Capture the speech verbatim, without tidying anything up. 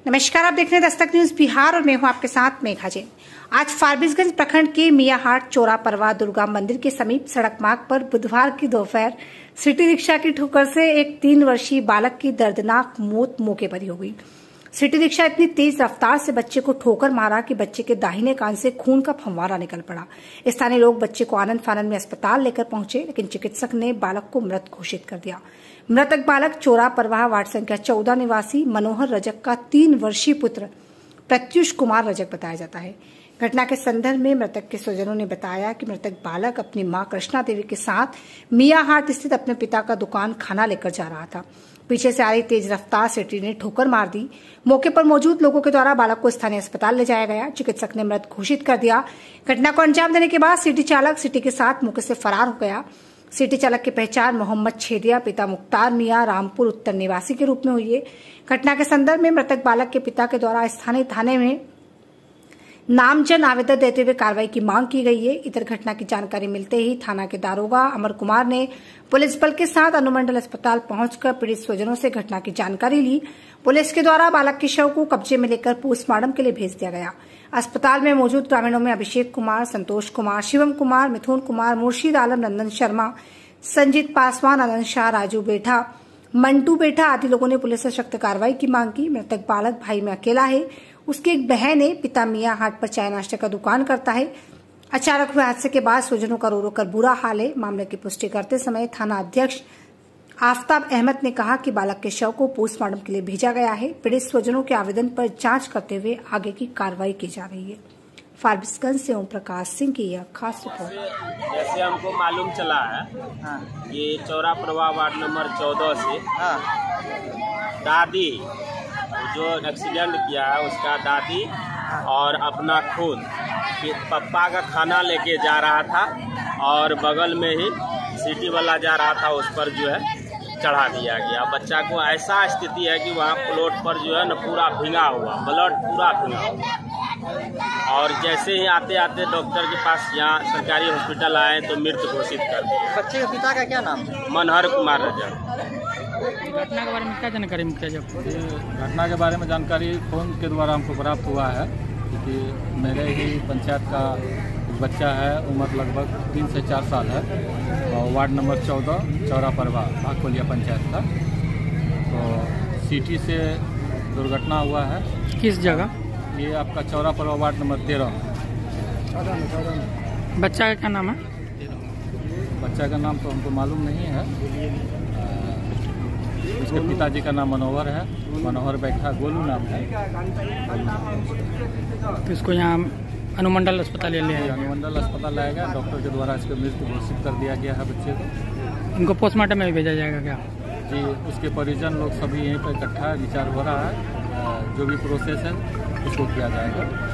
नमस्कार, आप देख रहे हैं दस्तक न्यूज बिहार और मैं हूं आपके साथ मेघा जैन। आज फारबिसगंज प्रखंड के मियाहाट चोरा परवा दुर्गा मंदिर के समीप सड़क मार्ग पर बुधवार की दोपहर सिटी रिक्शा की ठोकर से एक तीन वर्षीय बालक की दर्दनाक मौत मौके पर ही हो गई। सिटी रिक्शा इतनी तेज रफ्तार से बच्चे को ठोकर मारा कि बच्चे के दाहिने कान से खून का फव्वारा निकल पड़ा। स्थानीय लोग बच्चे को आनंद फानंद में अस्पताल लेकर पहुंचे, लेकिन चिकित्सक ने बालक को मृत घोषित कर दिया। मृतक बालक चोरा परवाह वार्ड संख्या चौदह निवासी मनोहर रजक का तीन वर्षीय पुत्र प्रत्युष कुमार रजक बताया जाता है। घटना के संदर्भ में मृतक के स्वजनों ने बताया कि मृतक बालक अपनी मां कृष्णा देवी के साथ मियाहाट स्थित अपने पिता का दुकान खाना लेकर जा रहा था। पीछे से आ रही तेज रफ्तार सिटी ने ठोकर मार दी। मौके पर मौजूद लोगों के द्वारा बालक को स्थानीय अस्पताल ले जाया गया। चिकित्सक ने मृत घोषित कर दिया। घटना को अंजाम देने के बाद सिटी चालक सिटी के साथ मौके से फरार हो गया। सिटी चालक की पहचान मोहम्मद छेदिया पिता मुख्तार मियां रामपुर उत्तर निवासी के रूप में हुई है। घटना के संदर्भ में मृतक बालक के पिता के द्वारा स्थानीय थाने में नामजन आवेदन देते हुए कार्रवाई की मांग की गई है। इधर घटना की जानकारी मिलते ही थाना के दारोगा अमर कुमार ने पुलिस बल के साथ अनुमंडल अस्पताल पहुंचकर पीड़ित स्वजनों से घटना की जानकारी ली। पुलिस के द्वारा बालक के शव को कब्जे में लेकर पोस्टमार्टम के लिए भेज दिया गया। अस्पताल में मौजूद ग्रामीणों में अभिषेक कुमार, संतोष कुमार, शिवम कुमार, मिथुन कुमार, मुर्शीद आलम, नंदन शर्मा, संजीत पासवान, आनंद शाह, राजू बेठा, मंटू बेठा आदि लोगों ने पुलिस से सख्त कार्रवाई की मांग की। मृतक बालक भाई में अकेला है। उसकी एक बहन है। पिता मियां हाट पर चाय नाश्ते का दुकान करता है। अचानक हुए हादसे के बाद स्वजनों का रो रो कर बुरा हाल है। मामले की पुष्टि करते समय थाना अध्यक्ष आफ्ताब अहमद ने कहा कि बालक के शव को पोस्टमार्टम के लिए भेजा गया है। पीड़ित स्वजनों के आवेदन पर जांच करते हुए आगे की कार्रवाई की जा रही है। फारबिसगंज से ओम प्रकाश सिंह की यह खास रिपोर्ट। जैसे हमको मालूम चला है हाँ। ये चौरा परवा वार्ड नंबर चौदह से हाँ। दादी जो एक्सीडेंट किया है उसका दादी और अपना खुद पप्पा का खाना लेके जा रहा था और बगल में ही सिटी वाला जा रहा था, उस पर जो है चढ़ा दिया गया। बच्चा को ऐसा स्थिति है कि वहाँ प्लॉट पर जो है न पूरा भींगा हुआ, ब्लड पूरा भींगा हुआ। और जैसे ही आते आते डॉक्टर के पास यहाँ सरकारी हॉस्पिटल आए तो मृत घोषित कर दिया। बच्चे के पिता का क्या नाम है? मनोहर कुमार रजक। घटना के बारे में क्या जानकारी मुख्य जब घटना के बारे में जानकारी फोन के द्वारा हमको प्राप्त हुआ है, क्योंकि मेरे ही पंचायत का बच्चा है, उम्र लगभग तीन से चार साल है और वार्ड नंबर चौदह चौरा परवा भागकोलिया पंचायत का। तो सिटी से दुर्घटना हुआ है। किस जगह? ये आपका चौरा परवा वार्ड नंबर तेरह। बच्चा का क्या नाम है? बच्चा का नाम तो हमको मालूम नहीं है। उसके पिताजी का नाम मनोहर है, मनोहर बैठा गोलू नाम है। तो इसको यहाँ अनुमंडल अस्पताल ले लिया? अनुमंडल अस्पताल लाया गया। डॉक्टर के द्वारा इसको मृत घोषित कर दिया गया है बच्चे को। इनको पोस्टमार्टम में भी भेजा जाएगा क्या? जी, उसके परिजन लोग सभी यहीं पर इकट्ठा विचार हो रहा है। जो भी प्रोसेस है उसको किया जाएगा।